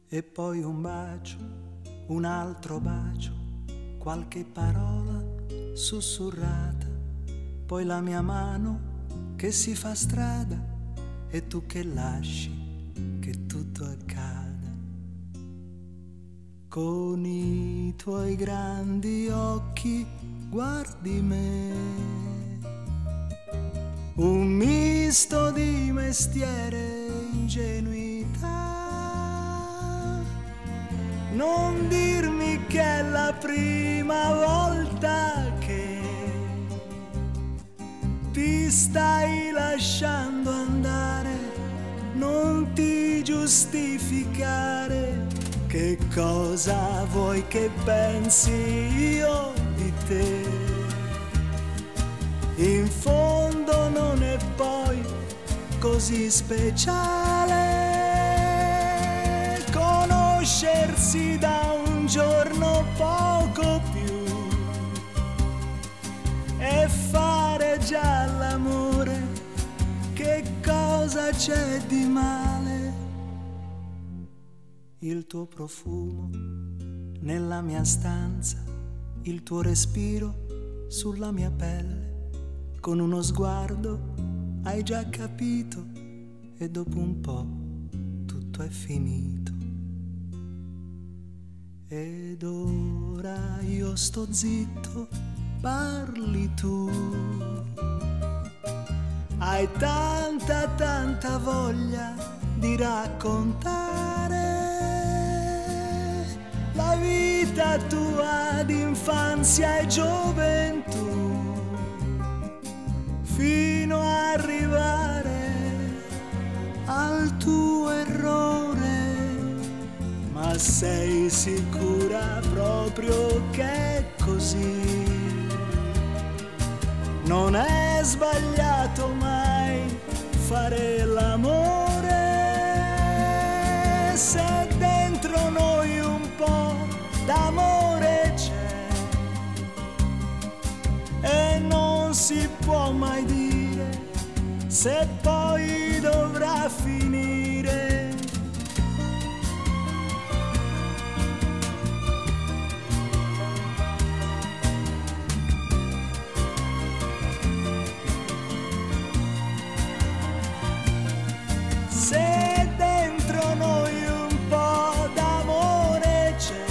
E poi un bacio, un altro bacio, qualche parola sussurrata, poi la mia mano che si fa strada e tu che lasci che tutto accada. Con i tuoi grandi occhi guardi me, un misto di mestiere e ingenuità. Non dirmi che è la prima volta che ti stai lasciando andare, non ti giustificare. Che cosa vuoi che pensi io di te? In fondo non è poi così speciale conoscersi da un giorno poco più e fare già l'amore. Che cosa c'è di male? Il tuo profumo nella mia stanza, il tuo respiro sulla mia pelle, con uno sguardo hai già capito e dopo un po' tutto è finito. Ed ora io sto zitto, parli tu, hai tanta voglia di raccontare la vita tua d'infanzia e gioventù, fino a arrivare al tuo errore. Ma sei sicura proprio che è così? Non è sbagliato mai fare l'amore se dentro noi un po' d'amore c'è, e non si può mai dire se poi dovrà finire. Se dentro noi un po' d'amore c'è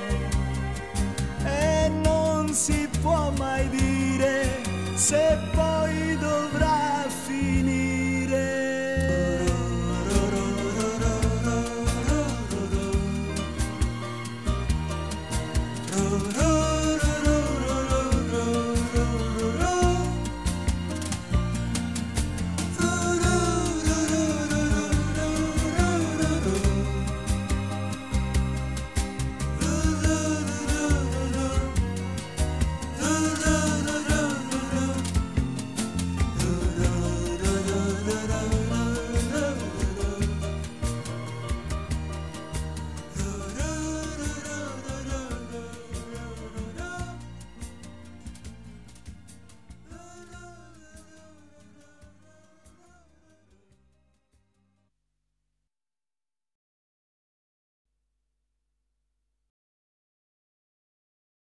e non si può mai dire se poi